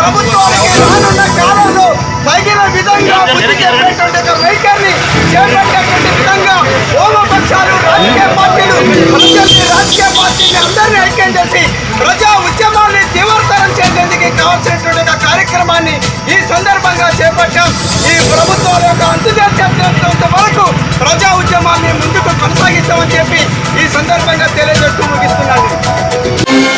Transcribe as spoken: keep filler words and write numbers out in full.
ప్రభుత్వానికి రానున్న కాలంలో తగిన విధంగా వైఖరిని చేపట్టేటువంటి విధంగా వామపక్షాలు రాజకీయ పార్టీలు ప్రజల్ని రాజకీయ పార్టీని అందరినీ ఐక్యం చేసి ప్రజా ఉద్యమాన్ని తీవ్రతరం చేసేందుకు కావాల్సినటువంటి కార్యక్రమాన్ని ఈ సందర్భంగా చేపట్టాం. ఈ ప్రభుత్వాల యొక్క అంతుచేసేంత వరకు ప్రజా ఉద్యమాన్ని ముందుకు కొనసాగిస్తామని చెప్పి ఈ సందర్భంగా తెలియజేస్తూ ముగిస్తున్నాను.